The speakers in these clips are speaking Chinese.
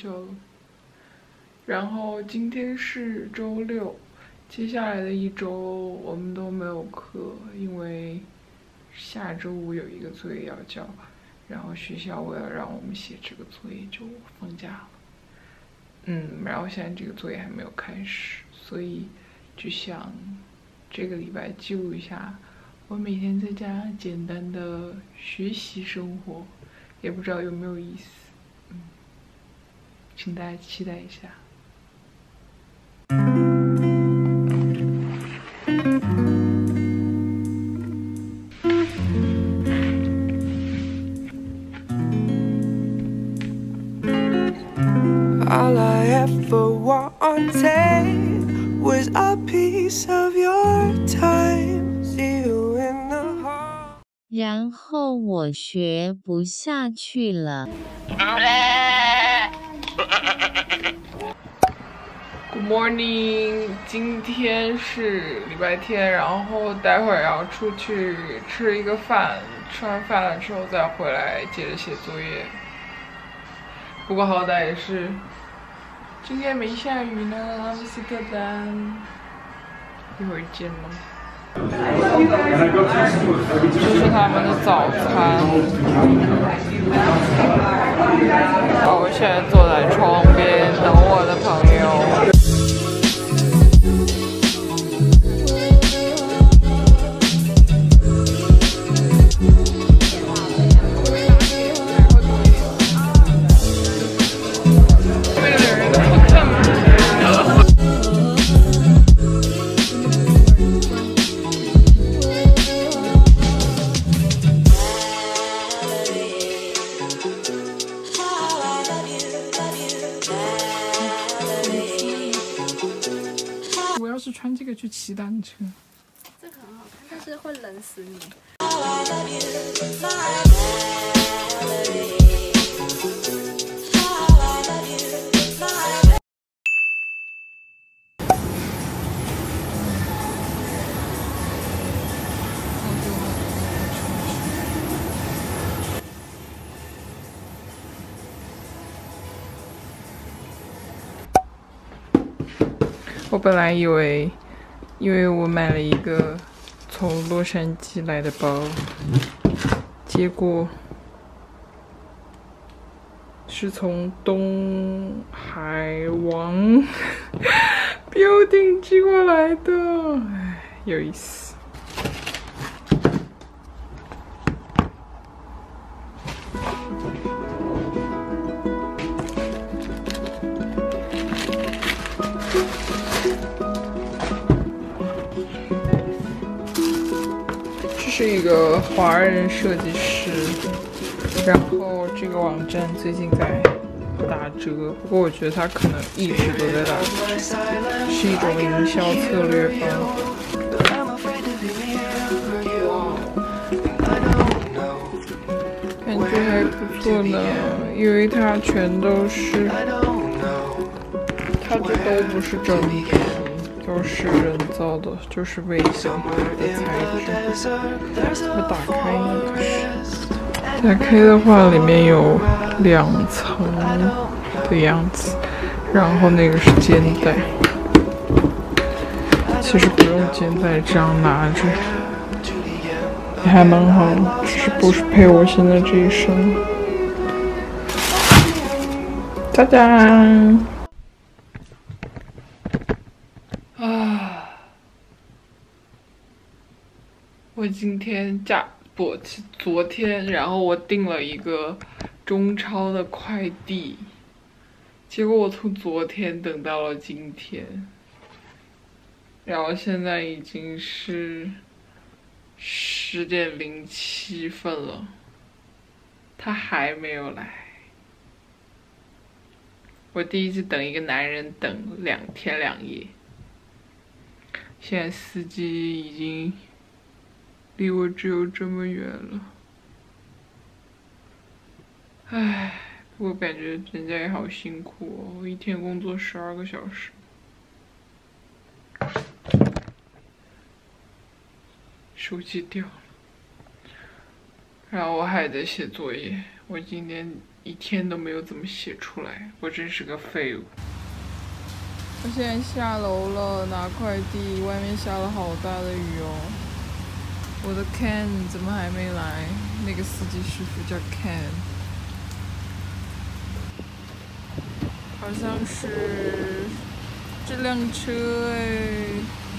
久了。然后今天是周六，接下来的一周我们都没有课，因为下周五有一个作业要交，然后学校为了让我们写这个作业就放假了。然后现在这个作业还没有开始，所以就想这个礼拜记录一下我每天在家简单的学习生活，也不知道有没有意思。请大家期待一下。 All I ever wanted was a piece of your time. See you in the heart. 然后我学不下去了。 Good morning， 今天是礼拜天，然后待会儿要出去吃一个饭，吃完饭了之后再回来接着写作业。不过好歹也是今天没下雨呢，阿姆斯特丹。一会儿见喽。这是他们的早餐。好，我现在坐在窗边等我的朋友。我要是穿这个去骑单车， 这个很好看，但是会冷死你。 我本来以为，因为我买了一个从洛杉矶来的包，结果是从东海王building 寄过来的，唉，有意思。是一个华人设计师，然后这个网站最近在打折，不过我觉得它可能一直都在打折，是一种营销策略吧。感觉还不错呢，因为它全都是，它这都不是真的。都是人造的，就是微型的材质。我打开一个，打开的话里面有2层的样子，然后那个是肩带。其实不用肩带，这样拿着也还蛮好的，只是不是配我现在这一身。哒哒。我今天昨天，然后我订了一个中超的快递，结果我从昨天等到了今天，然后现在已经是10:07了，他还没有来。我第一次等一个男人等2天2夜，现在司机已经离我只有这么远了，唉，我感觉人家也好辛苦哦，我一天工作12个小时。手机掉了，然后我还得写作业。我今天一天都没有怎么写出来，我真是个废物。我现在下楼了，拿快递，外面下了好大的雨哦。我的 Ken 怎么还没来？那个司机师傅叫 Ken， 好像是这辆车哎。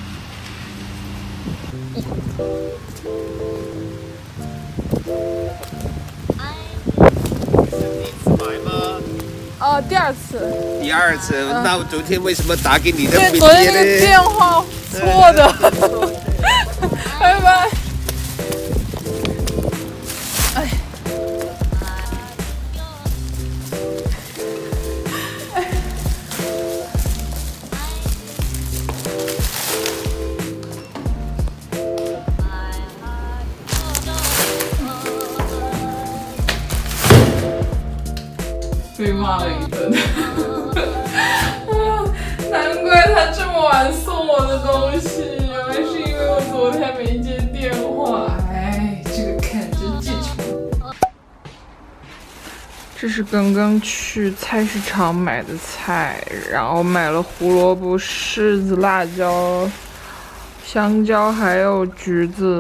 哦，第二次。 第二次，那我昨天为什么打给你的没接呢？ 昨天那个电话错的。拜拜。哎。被骂了一顿。难怪他这么晚送我的东西，原来是因为我昨天没接电话。哎，这个看真记仇。这是刚刚去菜市场买的菜，然后买了胡萝卜、柿子、辣椒、香蕉还有橘子。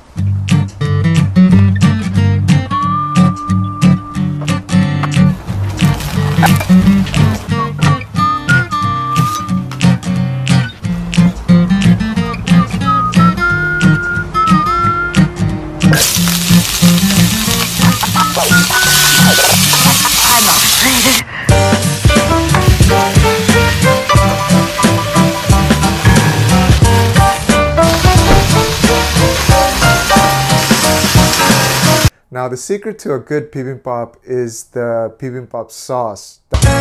Now the secret to a good bibimbap is the bibimbap sauce.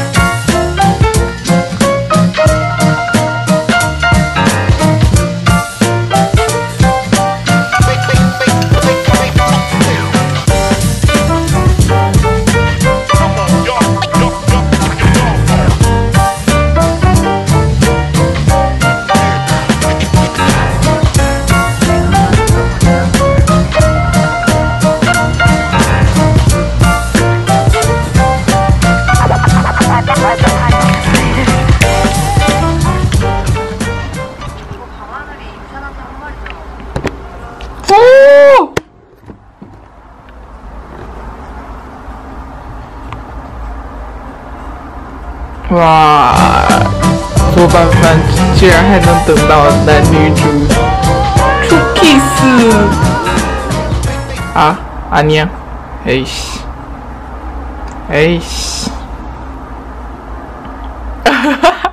哇，做拌饭竟然还能等到男女主出 kiss 啊！阿娘，哎西，哎西，哈哈哈！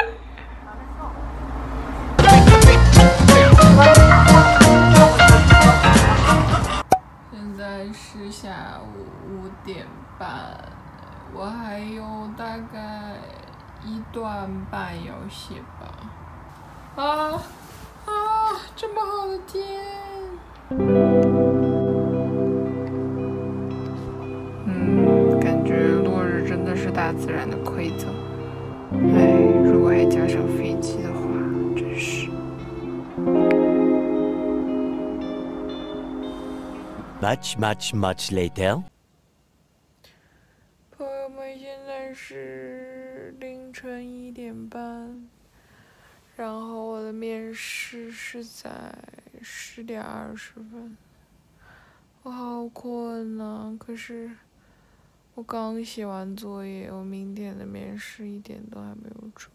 现在是下午5点半。我还有大概1段半要写吧。这么好的天！感觉落日真的是大自然的馈赠。如果还加上飞机的话，真是。 Much later. 朋友们，现在是凌晨1点半，然后我的面试是在10点20分。我好困啊！可是我刚写完作业，我明天的面试1点都还没有准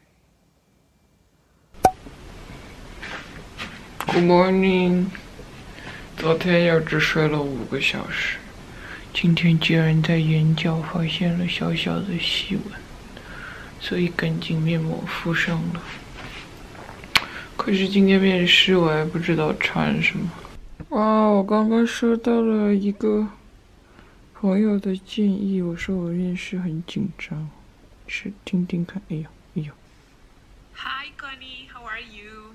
备。Good morning。昨天又只睡了5个小时。今天竟然在眼角发现了小小的细纹，所以赶紧面膜敷上了。可是今天面试我还不知道穿什么。哇，我刚刚收到了一个朋友的建议，我说我面试很紧张，是听听看。哎呦哎呦。 Hi Connie, how are you?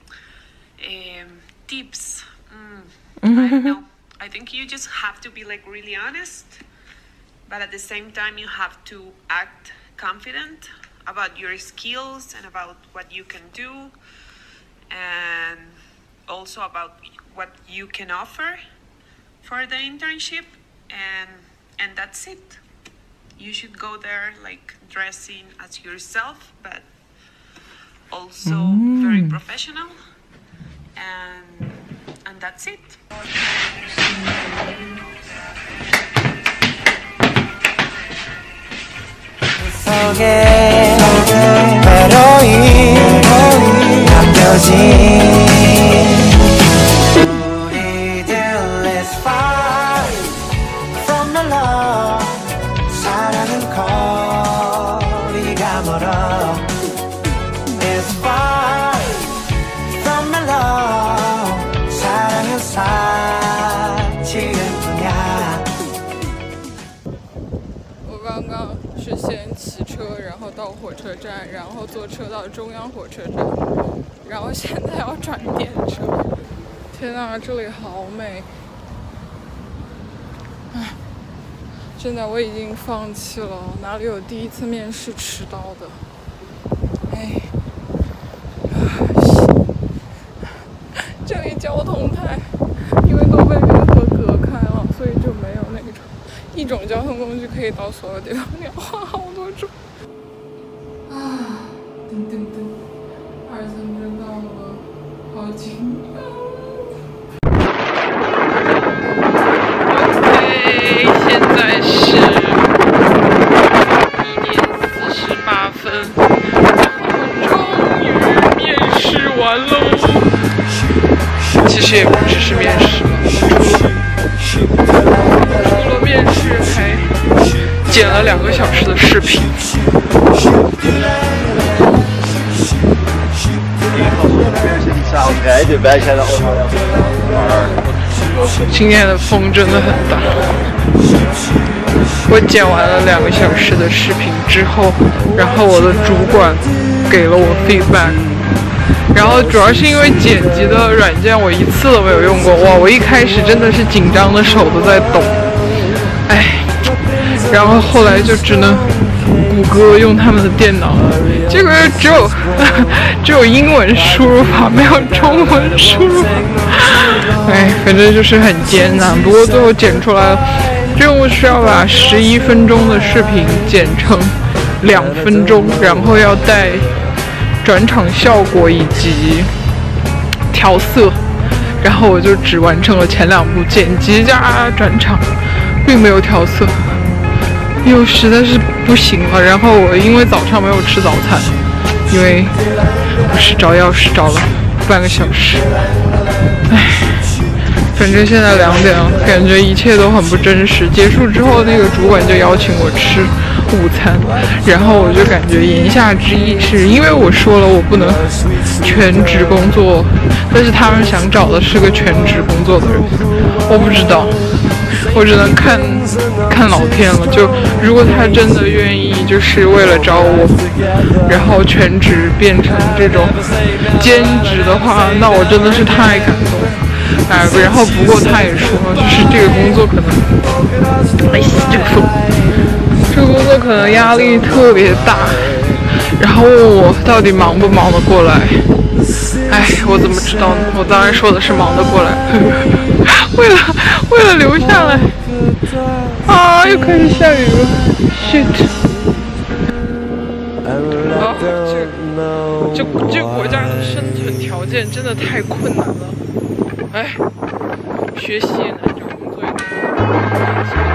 Tips. I don't know. I think you just have to be like really honest, but at the same time you have to act confident about your skills and about what you can do, and also about what you can offer for the internship, and that's it. you should go there like dressing as yourself, but also very professional, and that's it. 我刚刚是先骑车，然后到火车站，然后坐车到中央火车站，然后现在要转电车。天哪，这里好美！唉，真的我已经放弃了，哪里有第一次面试迟到的？哎，这里交通太，因为都被运河隔开了，所以就没有那种一种交通工具可以到所有地方，你要换好多种。啊，噔噔噔，2层真到了，好紧张。OK， 现在是1点48分，终于面试完喽。其实也不只是面试了，除了面试还剪了2个小时的视频。今天的风真的很大。我剪完了2个小时的视频之后，然后我的主管给了我 feedback。然后主要是因为剪辑的软件我一次都没有用过，哇！我一开始真的是紧张的手都在抖，哎，然后后来就只能谷歌用他们的电脑，这个只有英文输入法，没有中文输入法，哎，反正就是很艰难。不过最后剪出来了，任务是要把11分钟的视频剪成2分钟，然后要带转场效果以及调色，然后我就只完成了前2步，剪辑加转场，并没有调色，因为实在是不行了。然后我因为早上没有吃早餐，因为不是找钥匙找了半个小时，唉，反正现在2点了，感觉一切都很不真实。结束之后，那个主管就邀请我吃午餐，然后我就感觉言下之意是因为我说了我不能全职工作，但是他们想找的是个全职工作的人，我不知道，我只能看老天了。就如果他真的愿意，就是为了找我，然后全职变成这种兼职的话，那我真的是太感动了。哎，然后不过他也说，就是这个工作可能，这个工作可能压力特别大，然后问我到底忙不忙得过来。哎，我怎么知道呢？我当然说的是忙得过来。为了留下来，啊，又开始下雨了 ，shit！ 啊，这国家的生存条件真的太困难了。哎，学习也难，找工作也难。